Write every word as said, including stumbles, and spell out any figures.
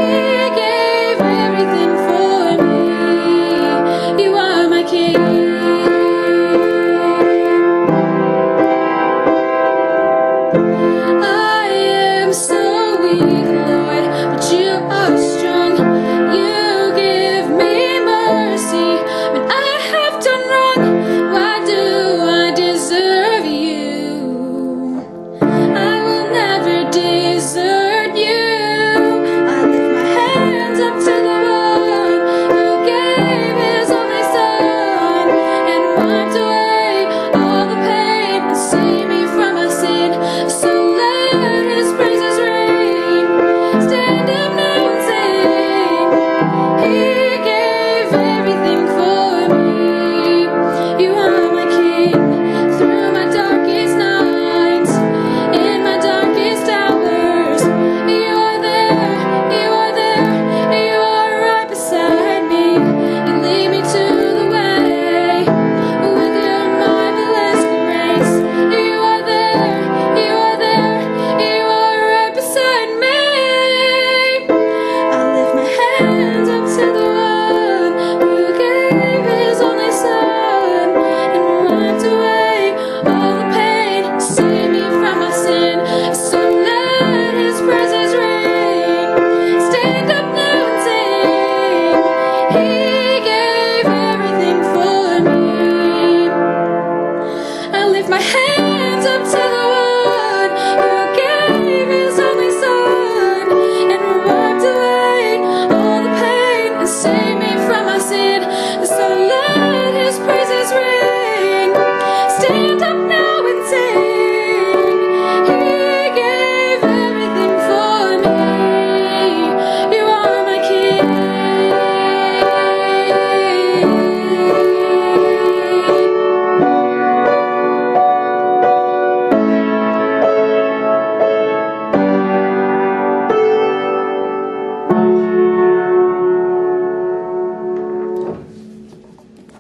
gave everything for me. You are my King. I am so weak, Lord, but you are strong. You give me mercy when I have done wrong. Why do I deserve you? I will never desert you. I lift my hands up to the one who gave his only son and wiped away all the pain and saved me from my sin. So let his praises ring. Stand up now and sing. He gave everything for me. You are my King. Through my darkest nights, in my darkest hours, you are there, you are